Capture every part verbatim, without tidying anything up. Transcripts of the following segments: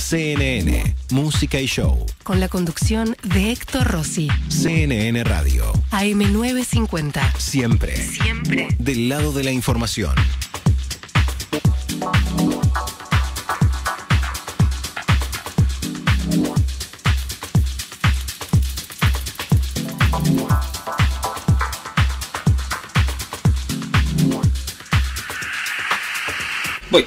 C N N, Música y Show. Con la conducción de Héctor Rossi. C N N Radio. A M novecientos cincuenta. Siempre. Siempre. Del lado de la información. Voy.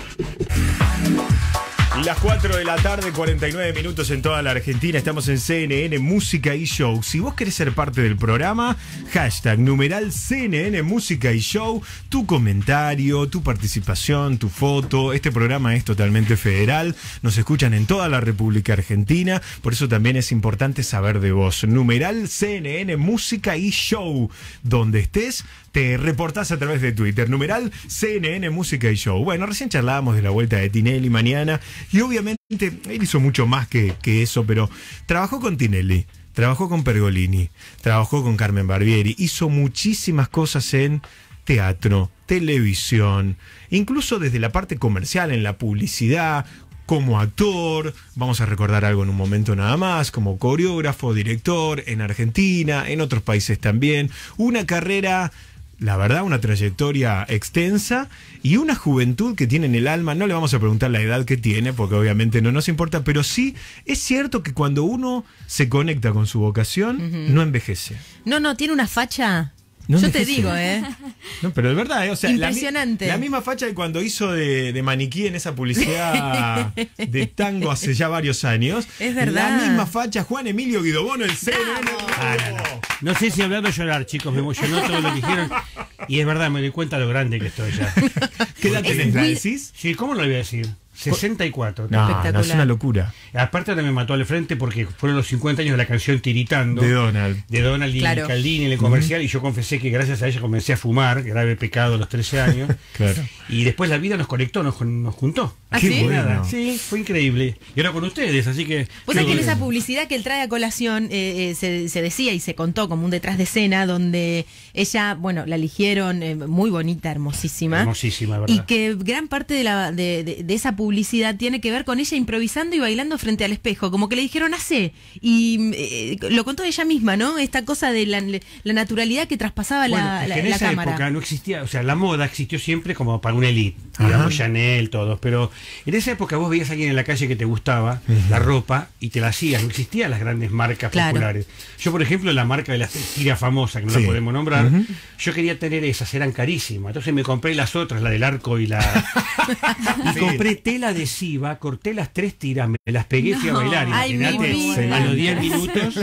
Las cuatro de la tarde, cuarenta y nueve minutos en toda la Argentina. Estamos en C N N Música y Show. Si vos querés ser parte del programa, hashtag numeral C N N Música y Show. Tu comentario, tu participación, tu foto. Este programa es totalmente federal. Nos escuchan en toda la República Argentina. Por eso también es importante saber de vos. Numeral C N N Música y Show. Donde estés, te reportás a través de Twitter. Numeral C N N Música y Show. Bueno, recién charlábamos de la vuelta de Tinelli mañana. Y obviamente él hizo mucho más que, que eso, pero trabajó con Tinelli, trabajó con Pergolini, trabajó con Carmen Barbieri, hizo muchísimas cosas en teatro, televisión, incluso desde la parte comercial, en la publicidad, como actor, vamos a recordar algo en un momento nada más, como coreógrafo, director, en Argentina, en otros países también, una carrera... La verdad, una trayectoria extensa y una juventud que tiene en el alma. No le vamos a preguntar la edad que tiene, porque obviamente no nos importa, pero sí es cierto que cuando uno se conecta con su vocación, uh-huh. no envejece. No, no, tiene una facha... No Yo envejece. te digo, ¿eh? No, pero es verdad, ¿eh? O sea, impresionante. La, la misma facha que cuando hizo de, de maniquí en esa publicidad de tango hace ya varios años. Es verdad. La misma facha, Juan Emilio Guidobono, el C N N. Ah, no, no. No sé si hablar o llorar, chicos, me emocionó todo lo que dijeron. Y es verdad, me doy cuenta lo grande que estoy ya. ¿Qué edad tenés? ¿La decís? Sí, ¿cómo lo voy a decir? sesenta y cuatro. No, no, es una locura. Aparte ahora me mató al frente porque fueron los cincuenta años de la canción Tiritando. De Donald. De Donald y claro. Caldini en el comercial. Uh-huh. Y yo confesé que gracias a ella comencé a fumar, grave pecado a los trece años. Claro. Y después la vida nos conectó, nos, nos juntó. ¿Ah, Qué sí? bueno. Sí, fue increíble. Y ahora con ustedes, así que... Vos sabés que en esa publicidad que él trae a colación eh, eh, se, se decía y se contó como un detrás de escena donde ella, bueno, la eligieron eh, muy bonita, hermosísima. Hermosísima, ¿verdad? Y que gran parte de, la, de, de, de esa publicidad tiene que ver con ella improvisando y bailando frente al espejo, como que le dijeron hace, y eh, lo contó ella misma, ¿no? Esta cosa de la, la naturalidad que traspasaba bueno, la, es la, que en la esa cámara. época no existía, o sea, la moda existió siempre como para una élite, digamos Chanel, todos, pero en esa época vos veías a alguien en la calle que te gustaba, uh-huh. la ropa, y te la hacías, no existían las grandes marcas claro. populares. Yo, por ejemplo, la marca de la tira famosa, que no sí. la podemos nombrar, uh-huh. yo quería tener esas, eran carísimas, entonces me compré las otras, la del arco y la... y sí. compré tela adhesiva, corté las tres tiras, me las pegué, fui a bailar, imagínate, a los diez minutos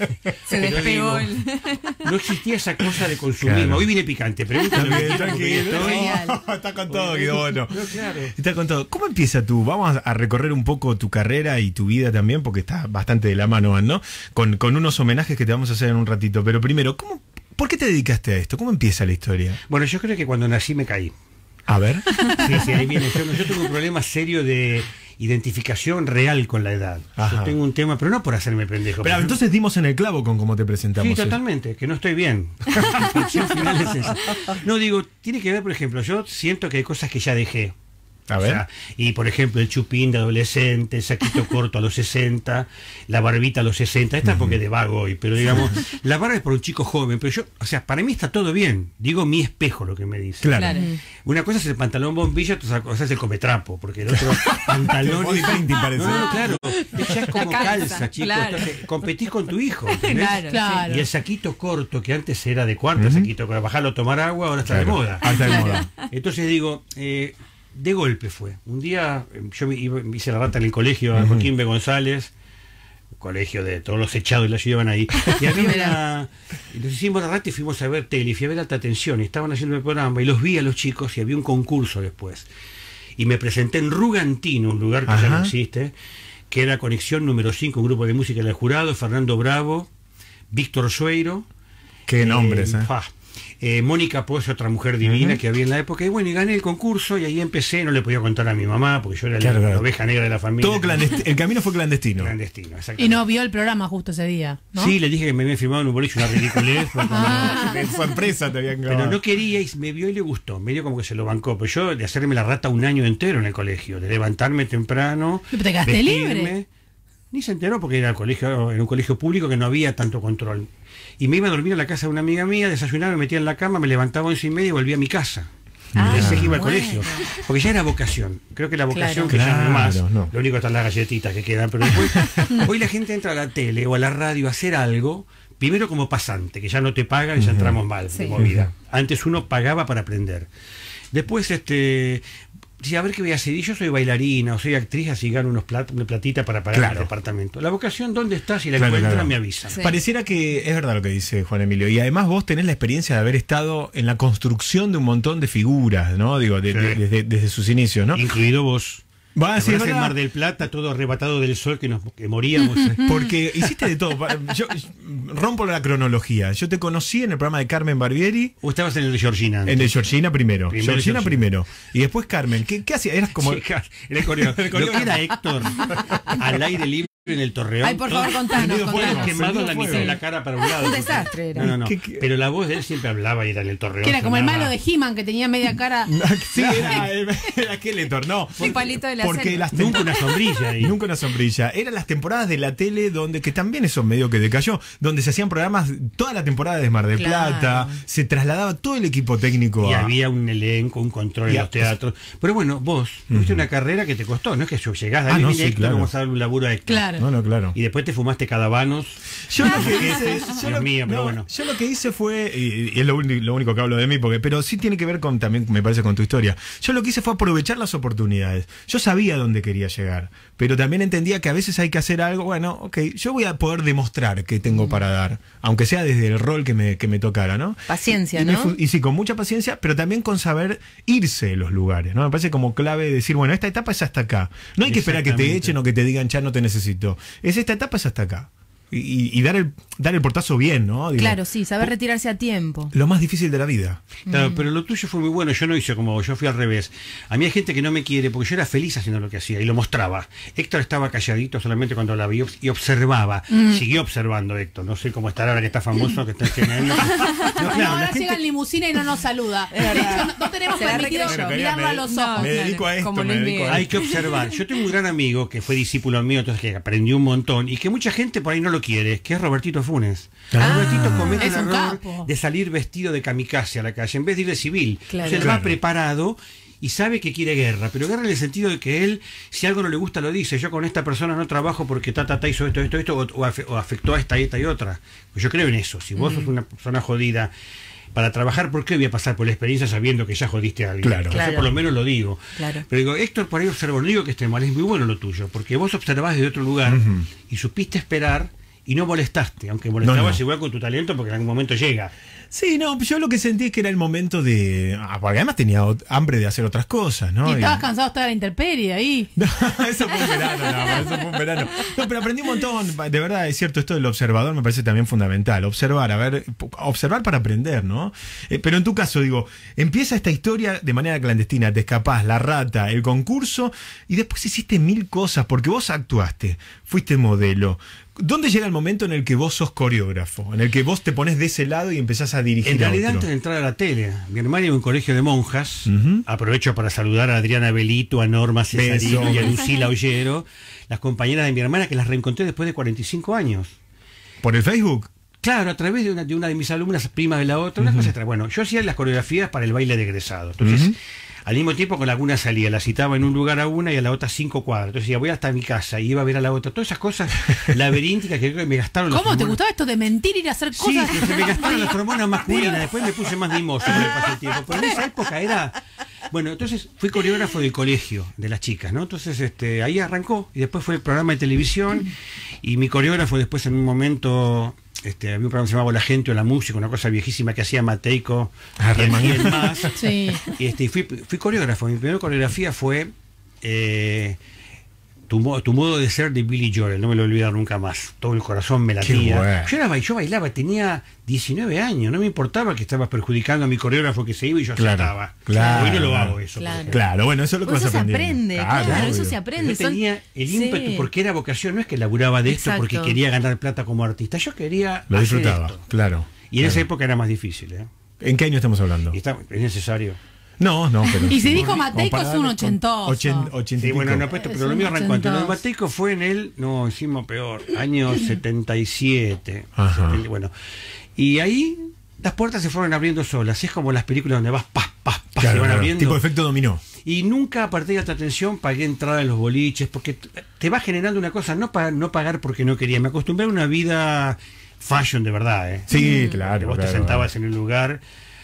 se despegó. Digo, no existía esa cosa de consumismo. Claro. Hoy viene picante, pregúntame. No, está con todo, Guidobono. No, claro. Está con todo. ¿Cómo empieza tú? Vamos a recorrer un poco tu carrera y tu vida también, porque está bastante de la mano, ¿no? Con, con unos homenajes que te vamos a hacer en un ratito. Pero primero, ¿cómo, ¿por qué te dedicaste a esto? ¿Cómo empieza la historia? Bueno, yo creo que cuando nací me caí. A ver. Sí, sí, ahí viene. Yo, yo tengo un problema serio de identificación real con la edad. Ajá. Yo tengo un tema, pero no por hacerme pendejo. Pero entonces dimos en el clavo con cómo te presentamos. Sí, totalmente, que no estoy bien. Final es esa. No, digo, tiene que ver, por ejemplo, yo siento que hay cosas que ya dejé. A ver. O sea, y por ejemplo, el chupín de adolescente, el saquito corto a los sesenta, la barbita a los sesenta, esta uh-huh. porque de vago hoy, pero digamos, la barba es por un chico joven, pero yo, o sea, para mí está todo bien. Digo mi espejo lo que me dice. Claro. claro. Una cosa es el pantalón bombilla, otra cosa es el cometrapo, porque el otro pantalón body painting parece. No, no, claro, ya es como calza, calza chicos. Claro. Entonces, competís con tu hijo, claro, claro. Y el saquito corto, que antes era de cuarta, uh-huh. saquito para bajarlo a tomar agua, ahora está claro. de moda. Está de moda. Entonces digo, eh, de golpe fue. Un día yo me, iba, me hice la rata en el colegio a Joaquín B. González, colegio de todos los echados y la llevaban ahí. Y había una, nos hicimos la rata y fuimos a ver tele, y fui a ver Alta Tensión, y estaban haciendo el programa, y los vi a los chicos, y había un concurso después. Y me presenté en Rugantino, un lugar que Ajá. ya no existe, que era Conexión número cinco, un grupo de música del jurado, Fernando Bravo, Víctor Sueiro. Qué nombres, eh, ¿eh? Pa, eh, Mónica Pozo, otra mujer divina Uh-huh. que había en la época, y bueno, y gané el concurso y ahí empecé, no le podía contar a mi mamá porque yo era Claro, la, claro. la oveja negra de la familia. Todo clandestino. El camino fue clandestino. Clandestino, exactamente. Y no vio el programa justo ese día, ¿no? Sí, le dije que me había firmado en un boliche una ridiculez. porque Ah. no- En su empresa te habían Pero grabado. no quería y me vio y le gustó. Medio como que se lo bancó. Pero yo de hacerme la rata un año entero en el colegio, de levantarme temprano. Pero te quedaste libre. Ni se enteró porque era, colegio, era un colegio público que no había tanto control. Y me iba a dormir a la casa de una amiga mía, desayunaba, me metía en la cama, me levantaba a once y media y volvía a mi casa. Ah, Ese que iba al bueno. colegio. Porque ya era vocación. Creo que la vocación Claro. que ya no es más. Claro, no. Lo único que están las galletitas que quedan. Pero después, hoy la gente entra a la tele o a la radio a hacer algo, primero como pasante, que ya no te pagan y ya entramos mal Sí. de movida. Antes uno pagaba para aprender. Después, este. Sí, a ver qué voy a hacer. Y yo soy bailarina o soy actriz, así gano unos plat, una platita para pagar Claro. el departamento. La vocación, ¿dónde está? Si la Claro, encuentran, claro. me avisan. Sí. Pareciera que es verdad lo que dice Juan Emilio. Y además vos tenés la experiencia de haber estado en la construcción de un montón de figuras, ¿no? Digo, de- Sí. de- desde, desde sus inicios, ¿no? Incluido vos. Va, ¿Te sí, es acordás en verdad. Mar del Plata, todo arrebatado del sol que nos que moríamos? Porque hiciste de todo. Pa- Yo rompo la cronología. Yo te conocí en el programa de Carmen Barbieri. ¿O estabas en el de Georgina? antes? En el de Georgina primero. Primero Georgina Georgina. primero. Y después Carmen. ¿Qué, qué hacías? Eras como. Chica, en el coreo. El coreo. Lo que era Héctor al aire libre en el Torreón. Ay, por favor, todo contanos, Prendido fuego. contanos. quemado Prendido la mitad fuego. de la cara para un lado. Un porque- desastre era. No, no, no. ¿Qué- qué? Pero la voz de él siempre hablaba y era en el Torreón. Que era como el sonaba. malo de He-Man que tenía media cara. Sí, era, era Skeletor, no. Un palito de la Porque selva. las Nunca tempo- una sombrilla ahí. Nunca una sombrilla. Eran las temporadas de la tele donde, que también eso medio que decayó, donde se hacían programas toda la temporada de Mar del Claro. Plata, se trasladaba todo el equipo técnico Y a... había un elenco, un control Y en a- los teatros. Pero bueno, vos tuviste una carrera que te costó, no es que yo llegás de Ah, ahí no, y sí, Héctor, claro. vamos a darle un laburo a Héctor. Claro. No, no, claro. Y después te fumaste cadabanos. Yo lo que hice, yo Dios lo, mío, pero no, bueno. yo lo que hice fue, y, y es lo, uni- lo único que hablo de mí, porque, pero sí tiene que ver con también, me parece, con tu historia. Yo lo que hice fue aprovechar las oportunidades. Yo sabía dónde quería llegar, pero también entendía que a veces hay que hacer algo, bueno, ok, yo voy a poder demostrar que tengo para dar, aunque sea desde el rol que me, que me tocara, ¿no? Paciencia, Y, me ¿no? fu- y sí, con mucha paciencia, pero también con saber irse de los lugares, ¿no? Me parece como clave decir, bueno, esta etapa es hasta acá. No hay que esperar que te Exactamente. echen o que te digan, ya no te necesito. Es esta etapa es hasta acá. Y, y- y dar el dar el portazo bien, ¿no? Digo, Claro, sí, saber retirarse a tiempo. lo más difícil de la vida. Claro, pero lo tuyo fue muy bueno, yo no hice como vos, yo fui al revés. A mí hay gente que no me quiere porque yo era feliz haciendo lo que hacía y lo mostraba. Héctor estaba calladito solamente cuando la vi y observaba. Siguió observando Héctor, no sé cómo estará ahora que está famoso, que está en C N N. No, No, claro, la ahora gente- llega en limusina y no nos saluda. De verdad. hecho, no, no tenemos Se la permitido recreyó. Bueno, mirarlo a me- los no, ojos. Me claro, dedico a esto, como me Luis dedico Miguel. a Hay que observar. Yo tengo un gran amigo que fue discípulo mío, entonces que aprendió un montón y que mucha gente por ahí no lo quiere, que es Robertito Funes. Ah. Robertito comete Es el un error capo. de salir vestido de kamikaze a la calle en vez de ir de civil. Claro. Entonces él Claro. va preparado y sabe que quiere guerra, pero guerra en el sentido de que él, si algo no le gusta, lo dice. Yo con esta persona no trabajo porque ta, ta, ta hizo esto, esto, esto, o, o afe- o afectó a esta, esta y otra. Pues yo creo en eso. Si vos sos una persona jodida para trabajar, ¿por qué voy a pasar por la experiencia sabiendo que ya jodiste a alguien? Claro. Entonces, Claro. por lo menos lo digo. Claro. Pero digo, Héctor, por ahí observo, no digo que esté mal, es muy bueno lo tuyo, porque vos observás desde otro lugar Ujú. y supiste esperar y no molestaste, aunque molestabas No, no. igual con tu talento porque en algún momento llega. Sí, no, yo lo que sentí es que era el momento de... Ah, porque además tenía ot- hambre de hacer otras cosas, ¿no? Y estabas Y- cansado de estar a la intemperie ahí. No, eso fue un verano, nada más, eso fue un verano. No, pero aprendí un montón, de verdad, es cierto, esto del observador me parece también fundamental. Observar, a ver, observar para aprender, ¿no? Eh, pero en tu caso, digo, empieza esta historia de manera clandestina, te escapás, la rata, el concurso, y después hiciste mil cosas, porque vos actuaste, fuiste modelo. ¿Dónde llega el momento en el que vos sos coreógrafo? En el que vos te pones de ese lado y empezás a dirigir En a realidad, otro? antes de entrar a la tele, mi hermana iba a un colegio de monjas. Ujú. Aprovecho para saludar a Adriana Belito, a Norma Cesarino Beso. y a Lucila Ollero, las compañeras de mi hermana que las reencontré después de cuarenta y cinco años. ¿Por el Facebook? Claro, a través de una de, una de mis alumnas, prima de la otra, una cosa extra. Bueno, yo hacía las coreografías para el baile de egresado. Entonces, Ujú. al mismo tiempo con alguna salía, la citaba en un lugar a una y a la otra cinco cuadras. Entonces decía, voy hasta mi casa y iba a ver a la otra. Todas esas cosas laberínticas que creo que me gastaron las ¿Cómo te hormonas. gustaba esto de mentir y ir a hacer Sí, cosas? que se me gastaron las hormonas masculinas. Después me puse más mimoso con el paso del tiempo. Pero en esa época era... Bueno, entonces fui coreógrafo del colegio de las chicas, ¿no? Entonces este, ahí arrancó. Y después fue el programa de televisión. Y mi coreógrafo después en un momento... Este, había un programa que se llamaba La Gente o la Música, una cosa viejísima que hacía Mateico Ah, y Remán. el más. Sí. Y este, y fui, fui coreógrafo. Mi primera coreografía fue... eh, tu, mo- tu modo de ser de Billy Joel, no me lo voy a olvidar nunca más. Todo el corazón me Qué latía. bueno. Yo, era, ba- yo bailaba, tenía diecinueve años, no me importaba que estabas perjudicando a mi coreógrafo que se iba y yo Claro, aceptaba. claro. Hoy no lo hago eso. por Claro. ejemplo. Claro, bueno, eso es lo que Pues vas eso se aprendiendo. aprende, claro, obvio. eso se aprende. Yo Son- tenía el Sí. ímpetu porque era vocación, no es que laburaba de esto Exacto. porque quería ganar plata como artista, yo quería Lo hacer disfrutaba, esto. claro. Y en claro. esa época era más difícil, ¿eh? ¿En qué año estamos hablando? Y está- es necesario. No, no, pero. Y si dijo Como Mateico para es un darle con- ochentoso. ochen- ochenta y Sí, bueno, pico. no, pero, Es pero lo un mío arrancó antes. Lo de ochentoso. Mateico fue en el, no, hicimos peor, año setenta y siete. Ajá. setenta, bueno, y ahí las puertas se fueron abriendo solas. Es como las películas donde vas, paz, paz, paz, Claro, se van claro, abriendo. tipo efecto dominó. Y nunca a partir de esta atención pagué entrada en los boliches, porque t- te va generando una cosa, no, pa- no pagar porque no quería. Me acostumbré a una vida fashion de verdad, ¿eh? Sí, Que claro. vos claro, te sentabas en un lugar,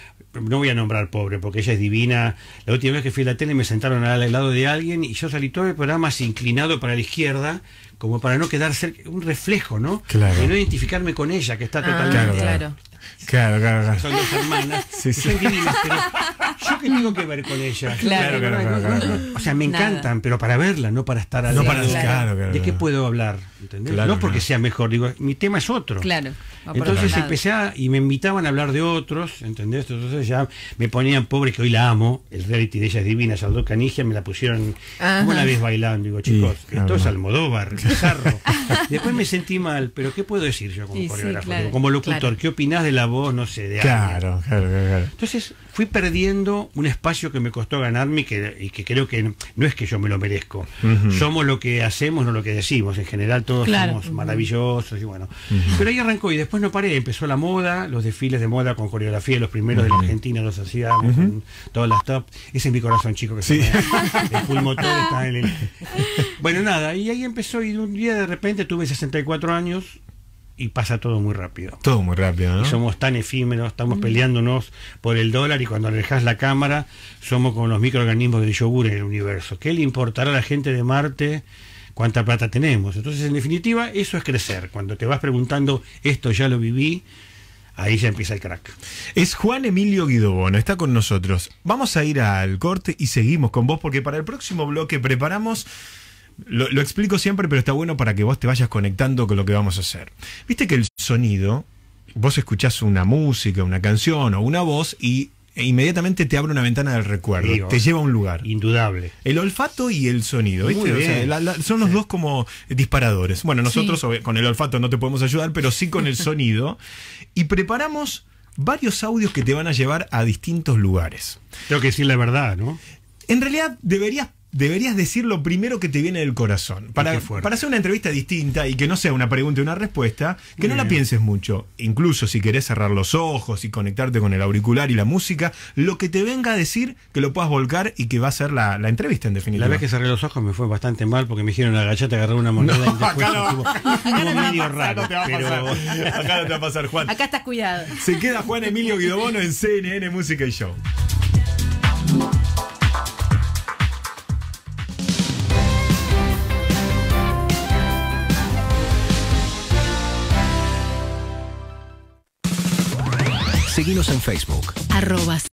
no voy a nombrar pobre, porque ella es divina. La última vez que fui a la tele me sentaron al lado de alguien y yo salí todo el programa así inclinado para la izquierda, como para no quedar cerca, un reflejo, ¿no? Claro. Y no identificarme con ella, que está Ah, totalmente... Claro, claro. claro. Claro, claro, claro. Son dos hermanas, Sí, que sí. son divinas, pero yo qué tengo que ver con ella. Claro, claro, claro, claro. O sea, me Nada. encantan, pero para verla, no para estar al No lado. para claro, claro, ¿De qué claro. puedo hablar? ¿Entendés? Claro, no porque claro. sea mejor, digo, mi tema es otro. Claro. va por Entonces otro lado. empecé a, y me invitaban a hablar de otros, ¿entendés? Entonces ya me ponían pobre, que hoy la amo, el reality de ella es divina, Saldó Canigia, me la pusieron, Ajá. ¿cómo la ves bailando? Digo, chicos, Sí, claro, esto es no. Almodóvar, Pizarro. Después me sentí mal, pero ¿qué puedo decir yo como Y sí, coreógrafo? claro, Digo, como locutor, claro. ¿qué opinás de la voz, no sé, de alguien? Claro, claro, claro, claro. Entonces fui perdiendo un espacio que me costó ganarme y que, y que creo que no es que yo me lo merezco. Ujú. Somos lo que hacemos, no lo que decimos. En general todos Claro. somos maravillosos y bueno. Pero ahí arrancó y después no paré. Empezó la moda, los desfiles de moda con coreografía, los primeros de la Argentina los hacíamos con todas las top. Ese es mi corazón, chico, que Sí. se me- el pulmotor está en el... Bueno, nada, y ahí empezó y un día de repente tuve sesenta y cuatro años y pasa todo muy rápido. Todo muy rápido, ¿no? Y somos tan efímeros, estamos peleándonos por el dólar y cuando alejas la cámara somos como los microorganismos del yogur en el universo. ¿Qué le importará a la gente de Marte cuánta plata tenemos? Entonces, en definitiva, eso es crecer. Cuando te vas preguntando, esto ya lo viví, ahí ya empieza el crack. Es Juan Emilio Guidobono, está con nosotros. Vamos a ir al corte y seguimos con vos porque para el próximo bloque preparamos... Lo, lo explico siempre, pero está bueno para que vos te vayas conectando con lo que vamos a hacer. Viste que el sonido, vos escuchás una música, una canción o una voz y e inmediatamente te abre una ventana del recuerdo, Digo, te lleva a un lugar. Indudable. El olfato y el sonido, ¿viste? Muy O sea, bien. la- la- son los dos como disparadores. Bueno, nosotros obvio, con el olfato no te podemos ayudar, pero sí con el sonido. Y preparamos varios audios que te van a llevar a distintos lugares. Tengo que decir la verdad, ¿no? En realidad deberías, deberías decir lo primero que te viene del corazón. Para, qué fuerte. para hacer una entrevista distinta y que no sea una pregunta y una respuesta, que no la Bien. pienses mucho. Incluso si querés cerrar los ojos y conectarte con el auricular y la música, lo que te venga a decir, que lo puedas volcar y que va a ser la, la entrevista en definitiva. La vez que cerré los ojos me fue bastante mal porque me dijeron agachate, agarrar una moneda y después acá no. estuvo, Acá estuvo no te va a medio pasar, raro. no te va a pero- pasar. Acá no te va a pasar, Juan. Acá estás cuidado. Se queda Juan Emilio Guidobono en C N N Música y Show. Seguinos en Facebook. Arroba